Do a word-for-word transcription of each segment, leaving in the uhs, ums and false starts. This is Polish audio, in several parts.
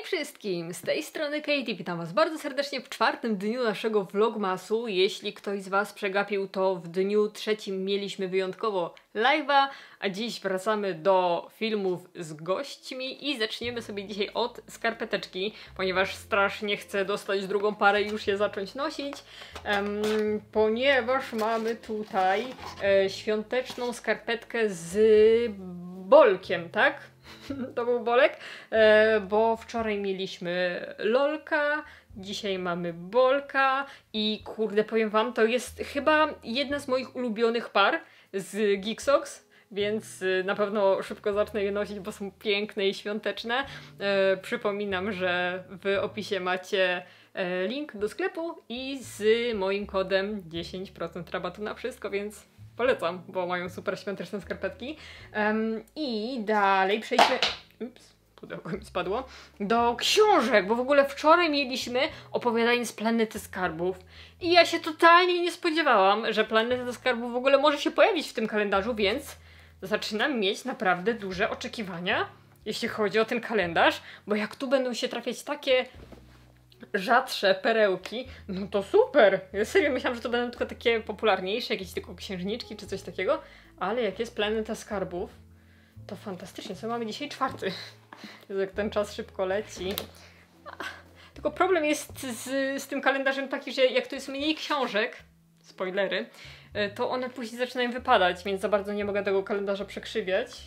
wszystkim, z tej strony Katie, witam was bardzo serdecznie w czwartym dniu naszego vlogmasu. Jeśli ktoś z was przegapił, to w dniu trzecim mieliśmy wyjątkowo live'a, a dziś wracamy do filmów z gośćmi i zaczniemy sobie dzisiaj od skarpeteczki, ponieważ strasznie chcę dostać drugą parę i już je zacząć nosić, um, ponieważ mamy tutaj e, świąteczną skarpetkę z bolkiem, tak? To był bolek, e, bo wczoraj mieliśmy lolka, dzisiaj mamy bolka i kurde, powiem wam, to jest chyba jedna z moich ulubionych par z Geeksox, więc na pewno szybko zacznę je nosić, bo są piękne i świąteczne. E, przypominam, że w opisie macie e, link do sklepu i z moim kodem dziesięć procent rabatu na wszystko, więc polecam, bo mają super świąteczne skarpetki. Um, I dalej przejdźmy... Ups, pudełko mi spadło. Do książek, bo w ogóle wczoraj mieliśmy opowiadanie z Planety Skarbów. I ja się totalnie nie spodziewałam, że Planeta Skarbów w ogóle może się pojawić w tym kalendarzu, więc zaczynam mieć naprawdę duże oczekiwania, jeśli chodzi o ten kalendarz, bo jak tu będą się trafiać takie rzadsze perełki, no to super! Ja serio myślałam, że to będą tylko takie popularniejsze, jakieś tylko księżniczki czy coś takiego, ale jak jest Planeta Skarbów, to fantastycznie. Co mamy dzisiaj? Czwarty. Jezu, jak ten czas szybko leci. Tylko problem jest z, z tym kalendarzem taki, że jak to jest mniej książek, spoilery, to one później zaczynają wypadać, więc za bardzo nie mogę tego kalendarza przekrzywiać,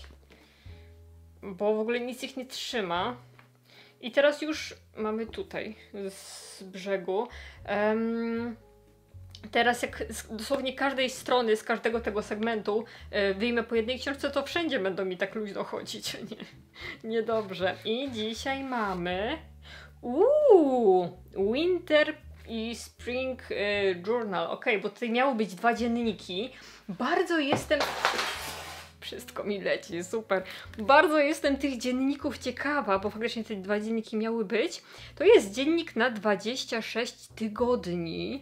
bo w ogóle nic ich nie trzyma. I teraz już mamy tutaj z brzegu. Um, teraz jak z dosłownie każdej strony, z każdego tego segmentu y, wyjmę po jednej książce, to wszędzie będą mi tak luźno chodzić. Nie, niedobrze. I dzisiaj mamy uuu, Winter i Spring y, Journal. Ok, bo tutaj miały być dwa dzienniki. Bardzo jestem... Wszystko mi leci, super. Bardzo jestem tych dzienników ciekawa, bo faktycznie te dwa dzienniki miały być. To jest dziennik na dwadzieścia sześć tygodni.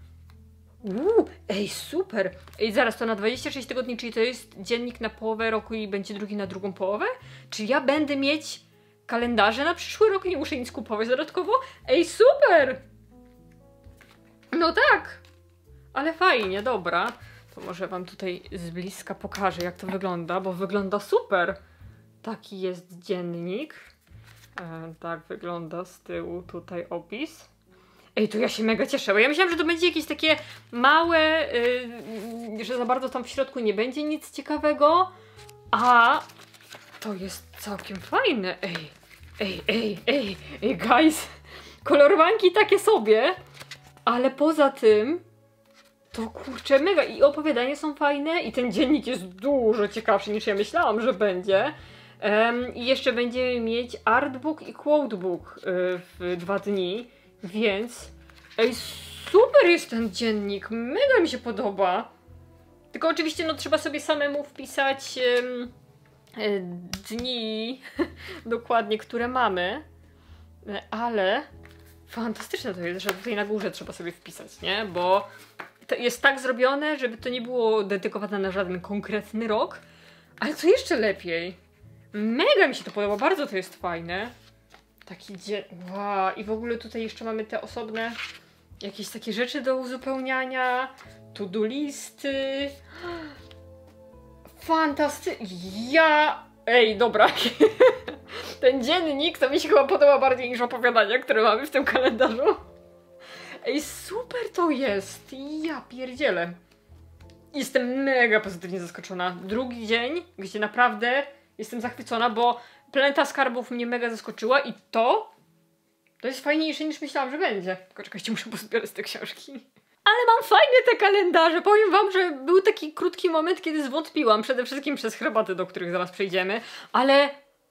Uuu, ej, super. Ej, zaraz, to na dwadzieścia sześć tygodni, czyli to jest dziennik na połowę roku i będzie drugi na drugą połowę? Czy ja będę mieć kalendarze na przyszły rok i nie muszę nic kupować dodatkowo? Ej, super! No tak. Ale fajnie, dobra. To może wam tutaj z bliska pokażę, jak to wygląda, bo wygląda super. Taki jest dziennik. E, tak wygląda z tyłu tutaj opis. Ej, to ja się mega cieszę, bo ja myślałam, że to będzie jakieś takie małe, yy, że za bardzo tam w środku nie będzie nic ciekawego, a to jest całkiem fajne. Ej, ej, ej, ej, ej, guys, kolorowanki takie sobie, ale poza tym to kurczę mega i opowiadania są fajne i ten dziennik jest dużo ciekawszy niż ja myślałam, że będzie. Um, I jeszcze będziemy mieć artbook i quotebook yy, w dwa dni, więc ej, super jest ten dziennik, mega mi się podoba. Tylko oczywiście no trzeba sobie samemu wpisać um, yy, dni dokładnie, które mamy, ale fantastyczne to jest, że tutaj na górze trzeba sobie wpisać, nie? Bo to jest tak zrobione, żeby to nie było dedykowane na żaden konkretny rok, ale co jeszcze lepiej, mega mi się to podoba, bardzo to jest fajne. Taki dzień, wow, i w ogóle tutaj jeszcze mamy te osobne jakieś takie rzeczy do uzupełniania, to-do listy. Fantastycznie, ja, ej, dobra. Ten dziennik to mi się chyba podoba bardziej niż opowiadania, które mamy w tym kalendarzu. Ej, super to jest! Ja pierdzielę. Jestem mega pozytywnie zaskoczona. Drugi dzień, gdzie naprawdę jestem zachwycona, bo Planeta Skarbów mnie mega zaskoczyła i to to jest fajniejsze niż myślałam, że będzie. Tylko czekajcie, muszę pozbierać te książki. Ale mam fajne te kalendarze. Powiem wam, że był taki krótki moment, kiedy zwątpiłam. Przede wszystkim przez herbaty, do których zaraz przejdziemy. Ale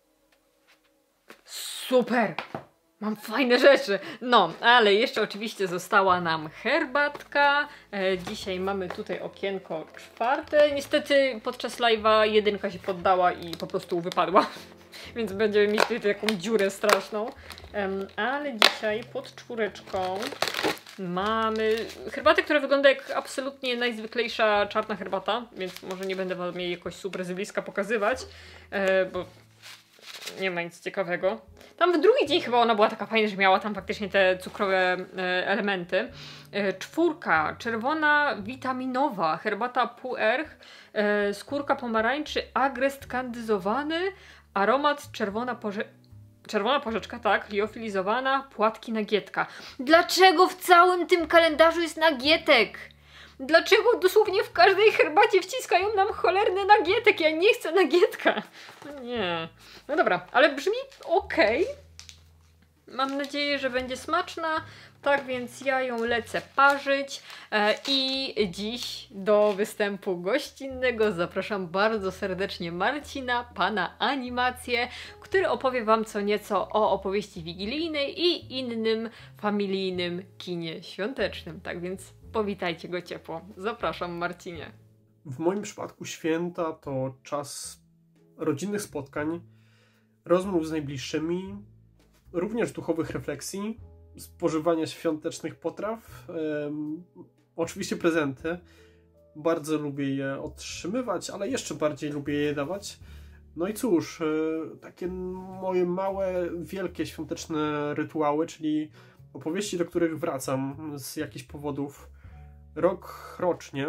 super! Mam fajne rzeczy. No, ale jeszcze oczywiście została nam herbatka. E, dzisiaj mamy tutaj okienko czwarte. Niestety podczas live'a jedynka się poddała i po prostu wypadła. Więc będziemy mieć tutaj taką dziurę straszną. Um, ale dzisiaj pod czwóreczką mamy herbatę, która wygląda jak absolutnie najzwyklejsza czarna herbata. Więc może nie będę wam jej jakoś super z bliska pokazywać. E, bo nie ma nic ciekawego. Tam w drugi dzień chyba ona była taka fajna, że miała tam faktycznie te cukrowe e, elementy. E, czwórka, czerwona witaminowa, herbata puerch, e, skórka pomarańczy, agrest kandyzowany, aromat czerwona porze... Czerwona porzeczka, tak, liofilizowana, płatki nagietka. Dlaczego w całym tym kalendarzu jest nagietek? Dlaczego dosłownie w każdej herbacie wciskają nam cholerny nagietek? Ja nie chcę nagietka. Nie. No dobra, ale brzmi okej. Mam nadzieję, że będzie smaczna. Tak więc ja ją lecę parzyć. E, I dziś do występu gościnnego zapraszam bardzo serdecznie Marcina, pana animację, który opowie wam co nieco o opowieści wigilijnej i innym familijnym kinie świątecznym. Tak więc powitajcie go ciepło. Zapraszam, Marcinie. W moim przypadku święta to czas rodzinnych spotkań, rozmów z najbliższymi, również duchowych refleksji, spożywania świątecznych potraw, um, oczywiście prezenty. Bardzo lubię je otrzymywać, ale jeszcze bardziej lubię je dawać. No i cóż, takie moje małe, wielkie świąteczne rytuały, czyli opowieści, do których wracam z jakichś powodów rok rocznie.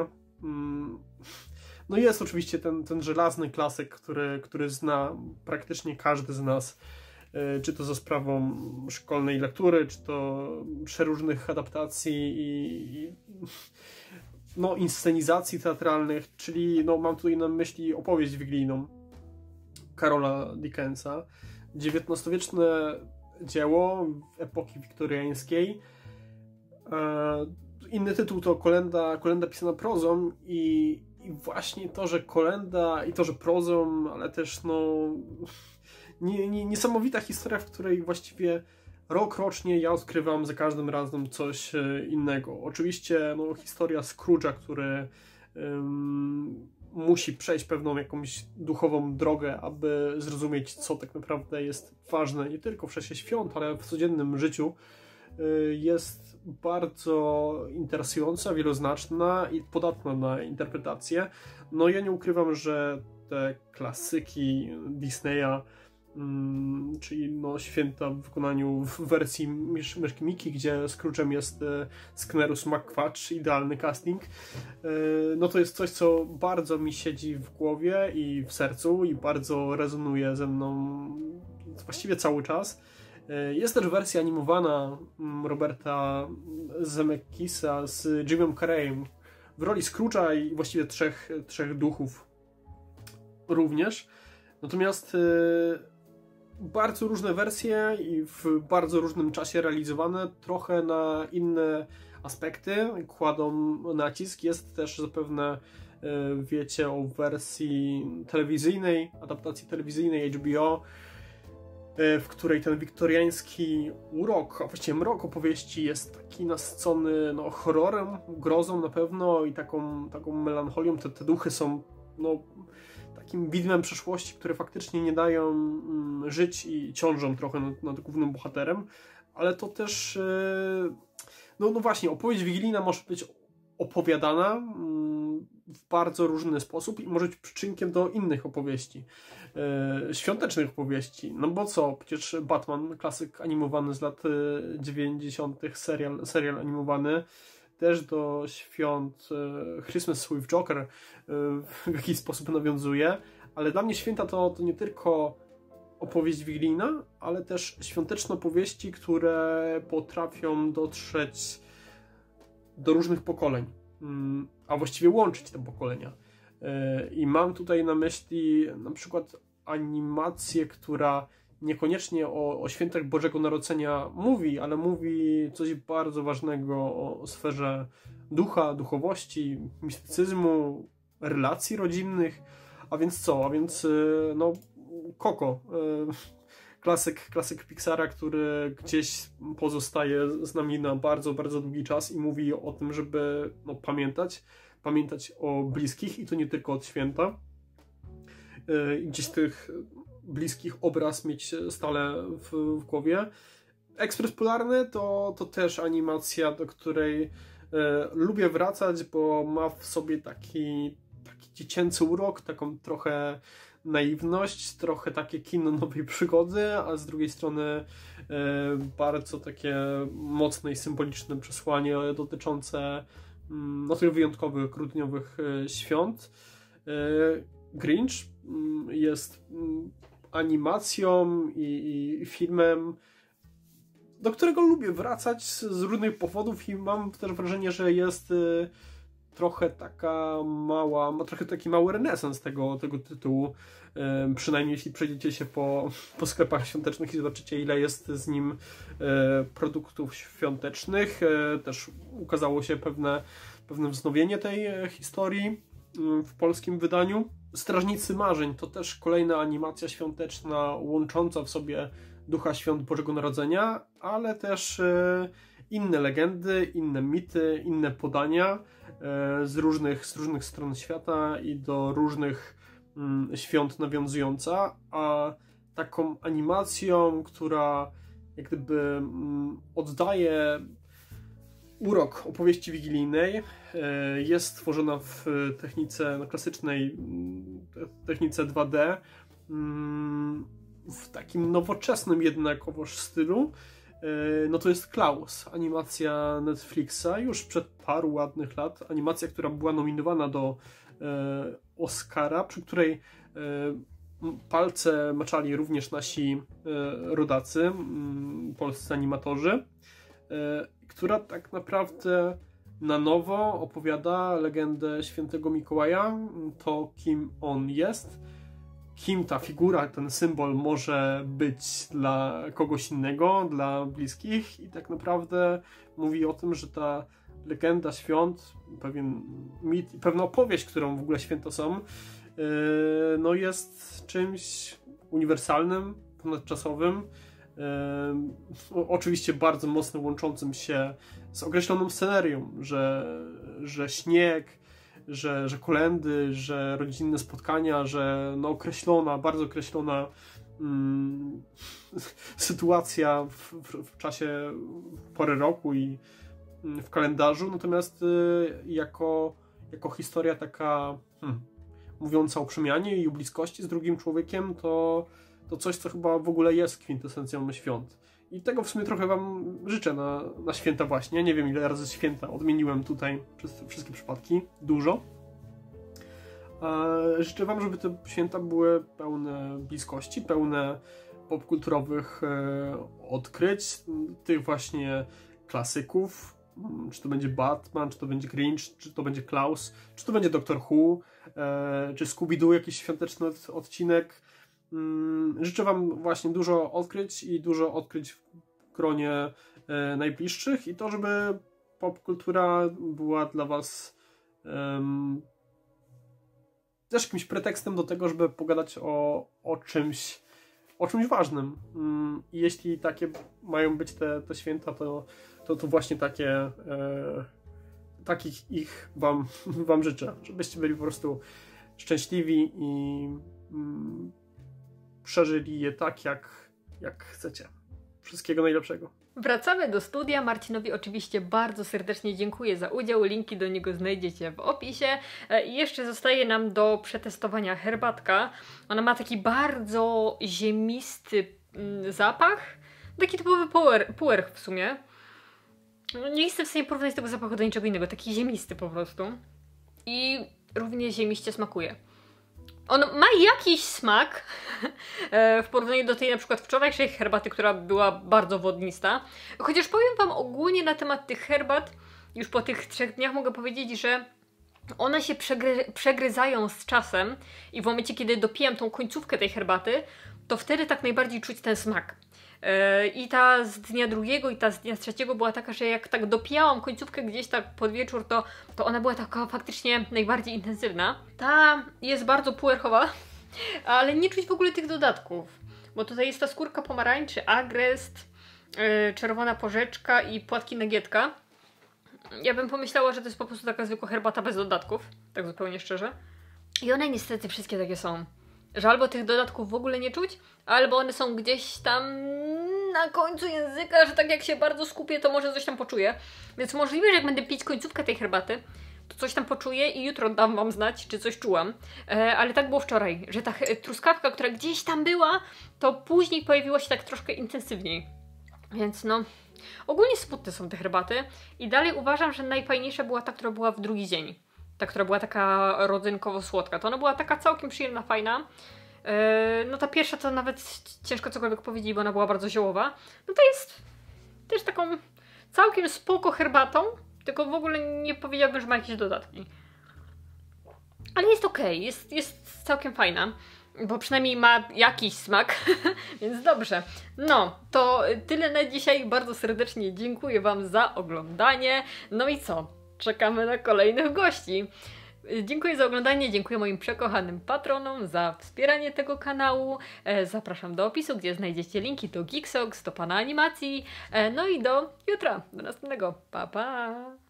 No jest oczywiście ten, ten żelazny klasyk, który, który zna praktycznie każdy z nas, czy to za sprawą szkolnej lektury, czy to przeróżnych adaptacji i, i no, inscenizacji teatralnych, czyli no, mam tutaj na myśli opowieść wigilijną Karola Dickensa. dziewiętnastowieczne dzieło epoki wiktoriańskiej. Inny tytuł to kolenda, kolenda pisana prozą i, i właśnie to, że kolenda i to, że prozą, ale też no nie, nie, niesamowita historia, w której właściwie rok rocznie ja odkrywam za każdym razem coś innego. Oczywiście no, historia Scrooge'a, który um, musi przejść pewną jakąś duchową drogę, aby zrozumieć, co tak naprawdę jest ważne nie tylko w czasie świąt, ale w codziennym życiu, jest bardzo interesująca, wieloznaczna i podatna na interpretację. No ja nie ukrywam, że te klasyki Disneya, mm, czyli no święta w wykonaniu w wersji mysz, myszki Miki, gdzie Scrooge'em jest e, Sknerus McQuatch, idealny casting, e, no to jest coś, co bardzo mi siedzi w głowie i w sercu i bardzo rezonuje ze mną właściwie cały czas. Jest też wersja animowana Roberta Zemeckisa z Jimem Carreyem w roli Scrooge'a i właściwie trzech, trzech duchów również. Natomiast bardzo różne wersje i w bardzo różnym czasie realizowane, trochę na inne aspekty kładą nacisk. Jest też zapewne, wiecie, o wersji telewizyjnej, adaptacji telewizyjnej H B O, w której ten wiktoriański urok, a właściwie mrok opowieści jest taki nasycony no, horrorem, grozą na pewno i taką, taką melancholią. Te, te duchy są no, takim widmem przeszłości, które faktycznie nie dają mm, żyć i ciążą trochę nad, nad głównym bohaterem, ale to też yy, no, no właśnie, opowieść wigilijna może być opowiadana w bardzo różny sposób i może być przyczynkiem do innych opowieści, e, świątecznych opowieści. No bo co, przecież Batman, klasyk animowany z lat dziewięćdziesiątych, serial, serial animowany, też do świąt e, Christmas with Joker e, w jakiś sposób nawiązuje, ale dla mnie święta to, to nie tylko opowieść wigilijna, ale też świąteczne opowieści, które potrafią dotrzeć do różnych pokoleń, a właściwie łączyć te pokolenia. I mam tutaj na myśli na przykład animację, która niekoniecznie o, o świętach Bożego Narodzenia mówi, ale mówi coś bardzo ważnego o sferze ducha, duchowości, mistycyzmu, relacji rodzinnych. A więc co? A więc no Coco, klasyk, klasyk Pixara, który gdzieś pozostaje z nami na bardzo, bardzo długi czas i mówi o tym, żeby no, pamiętać, pamiętać o bliskich i to nie tylko od święta. I gdzieś tych bliskich obraz mieć stale w, w głowie. Ekspres Polarny to, to też animacja, do której e, lubię wracać, bo ma w sobie taki, taki dziecięcy urok, taką trochę naiwność, trochę takie kino nowej przygody, a z drugiej strony e, bardzo takie mocne i symboliczne przesłanie dotyczące mm, no, tych wyjątkowych, grudniowych e, świąt. E, Grinch mm, jest mm, animacją i, i filmem, do którego lubię wracać z różnych powodów i mam też wrażenie, że jest y, trochę taka mała, ma trochę taki mały renesans tego, tego tytułu. Y, przynajmniej jeśli przejdziecie się po, po sklepach świątecznych i zobaczycie, ile jest z nim y, produktów świątecznych. Y, też ukazało się pewne, pewne wznowienie tej historii y, w polskim wydaniu. Strażnicy Marzeń to też kolejna animacja świąteczna łącząca w sobie ducha świąt Bożego Narodzenia, ale też e, inne legendy, inne mity, inne podania e, z, różnych, z różnych stron świata i do różnych mm, świąt nawiązująca, a taką animacją, która jak gdyby mm, oddaje urok opowieści wigilijnej, e, jest stworzona w technice no, klasycznej, technice dwa D, mm, w takim nowoczesnym jednakowoż stylu, no to jest Klaus, animacja Netflixa już przed paru ładnych lat, animacja, która była nominowana do e, Oscara, przy której e, palce maczali również nasi e, rodacy, m, polscy animatorzy, e, która tak naprawdę na nowo opowiada legendę świętego Mikołaja, to kim on jest, kim ta figura, ten symbol może być dla kogoś innego, dla bliskich i tak naprawdę mówi o tym, że ta legenda świąt, pewien mit i pewna opowieść, którą w ogóle święta są, yy, no jest czymś uniwersalnym, ponadczasowym, yy, oczywiście bardzo mocno łączącym się z określoną scenerią, że, że śnieg, Że, że kolendy, że rodzinne spotkania, że no określona, bardzo określona mm, sytuacja w, w, w czasie pory roku i w kalendarzu, natomiast y, jako, jako historia taka hmm, mówiąca o przemianie i o bliskości z drugim człowiekiem, to, to coś, co chyba w ogóle jest kwintesencją świąt. I tego w sumie trochę wam życzę na, na święta właśnie. Nie wiem, ile razy święta odmieniłem tutaj przez wszystkie przypadki. Dużo. E, życzę wam, żeby te święta były pełne bliskości, pełne popkulturowych e, odkryć, tych właśnie klasyków. Czy to będzie Batman, czy to będzie Grinch, czy to będzie Klaus, czy to będzie Doctor Who, e, czy Scooby-Doo, jakiś świąteczny odcinek. Życzę wam właśnie dużo odkryć i dużo odkryć w gronie e, najbliższych i to, żeby popkultura była dla was um, też jakimś pretekstem do tego, żeby pogadać o, o czymś o czymś ważnym. Um, I jeśli takie mają być te, te święta, to, to, to właśnie takie e, takich ich wam, wam życzę, żebyście byli po prostu szczęśliwi i um, przeżyli je tak, jak, jak chcecie. Wszystkiego najlepszego. Wracamy do studia. Marcinowi oczywiście bardzo serdecznie dziękuję za udział. Linki do niego znajdziecie w opisie. I jeszcze zostaje nam do przetestowania herbatka. Ona ma taki bardzo ziemisty mm, zapach. Taki typowy puer, puer w sumie. No, nie jestem w stanie porównać tego zapachu do niczego innego. Taki ziemisty po prostu. I równie ziemiście smakuje. On ma jakiś smak w porównaniu do tej na przykład wczorajszej herbaty, która była bardzo wodnista. Chociaż powiem wam ogólnie na temat tych herbat, już po tych trzech dniach mogę powiedzieć, że one się przegry przegryzają z czasem i w momencie, kiedy dopijam tą końcówkę tej herbaty, to wtedy tak najbardziej czuć ten smak. I ta z dnia drugiego i ta z dnia trzeciego była taka, że jak tak dopijałam końcówkę gdzieś tak pod wieczór, to, to ona była taka faktycznie najbardziej intensywna. Ta jest bardzo puerchowa, ale nie czuć w ogóle tych dodatków. Bo tutaj jest ta skórka pomarańczy, agrest, yy, czerwona porzeczka i płatki nagietka. Ja bym pomyślała, że to jest po prostu taka zwykła herbata bez dodatków, tak zupełnie szczerze. I one niestety wszystkie takie są. Że albo tych dodatków w ogóle nie czuć, albo one są gdzieś tam na końcu języka, że tak jak się bardzo skupię, to może coś tam poczuję. Więc możliwe, że jak będę pić końcówkę tej herbaty, to coś tam poczuję i jutro dam wam znać, czy coś czułam. E, ale tak było wczoraj, że ta truskawka, która gdzieś tam była, to później pojawiła się tak troszkę intensywniej. Więc no, ogólnie smutne są te herbaty i dalej uważam, że najfajniejsza była ta, która była w drugi dzień. Ta, która była taka rodzynkowo-słodka. To ona była taka całkiem przyjemna, fajna. Yy, no ta pierwsza to nawet ciężko cokolwiek powiedzieć, bo ona była bardzo ziołowa. No to jest też taką całkiem spoko herbatą, tylko w ogóle nie powiedziałabym, że ma jakieś dodatki. Ale jest okej, okay, jest, jest całkiem fajna. Bo przynajmniej ma jakiś smak, więc dobrze. No, to tyle na dzisiaj. Bardzo serdecznie dziękuję wam za oglądanie. No i co? Czekamy na kolejnych gości. Dziękuję za oglądanie, dziękuję moim przekochanym patronom za wspieranie tego kanału. Zapraszam do opisu, gdzie znajdziecie linki do Geeksox, do pana animacji. No i do jutra, do następnego. Pa, pa!